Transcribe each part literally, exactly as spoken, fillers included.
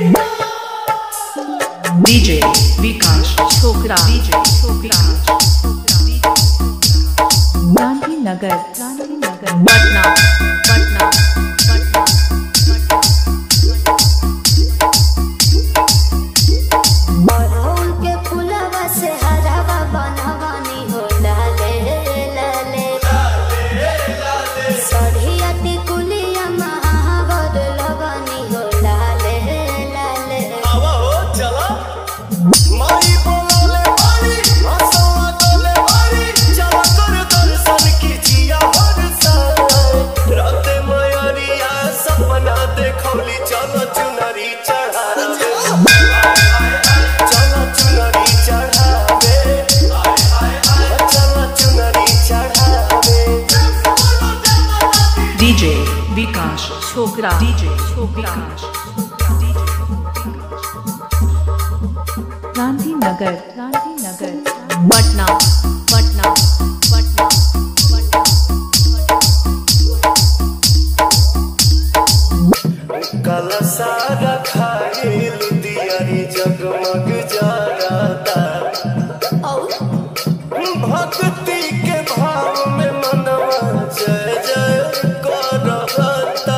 DJ विकास छोकरा DJ छोकरा गांधीनगर गांधीनगर पटना पटना पटना अड़हुल के फूलवा से हरावा बनवानी हो लाले लाले सढ़िया टिकुलिया महावर लगनी हो लाले लाले आवा हो चला माई बोले बारी हंसवा डोले बारी चला कर दर्शन कीजिया हर साल रात मयरिया सपना देखौली चलो चुनरी चढ़ावे चलो चुनरी चढ़ावे चलो चुनरी चढ़ावे डीजे विकास छोकरा डीजे छोकरा गांधीनगर गांधीनगर पटना पटना पटना कला सारा खाइल दियारी जगमग जराता भक्ति के भाव में मनवा जय जय करता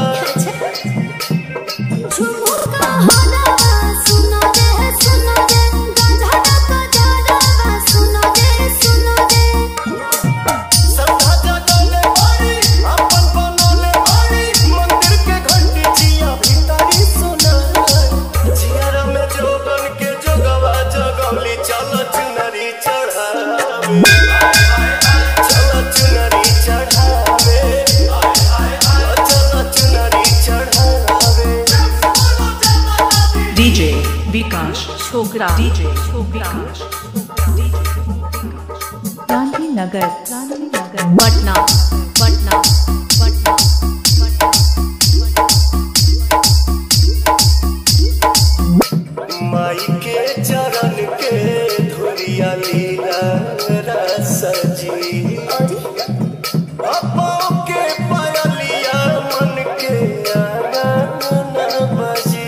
झुमुका हलावा सुनो रे सुनो रे गंधा का जरावा सुनो रे सुनो रे संधा जगले बारी अपन बनले बारी मंदिर के घंटी जिया भीतरी सुना जियारा में जोगन के जोगवा जगौली चलो चुनरी चढ़ावे चलो चुनरी चढ़ावे चलो चुनरी चढ़ावे डीजे विकास छोकरा डीजे छोकरा गांधीनगर गांधीनगर पटना पटना पटना माई के चरण के धुरिया लीला रस जी अपो के पायलिया मन के आंगन बजी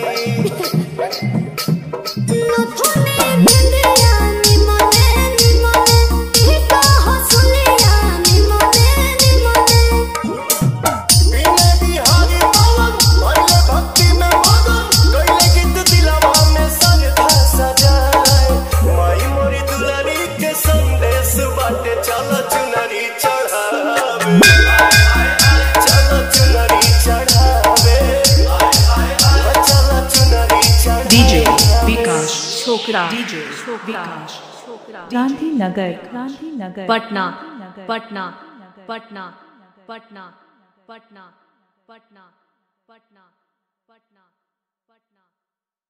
नथुनी बिंदिया निमने निमने हिका हसुलिया निमने निमने बिने बिहारी पवन भइले भक्ति में मगन कइले गीत दिलवा में संधा सजाए माई मोरी दुलारी के संदेश बाटे चलो चुनरी चढ़ावे चलो चुनरी चढ़ावे चलो चुनरी चढ़ावे डीजे विकास छोकरा डीजे विकास छोकरा गांधीनगर गांधीनगर पटना पटना पटना पटना पटना पटना पटना पटना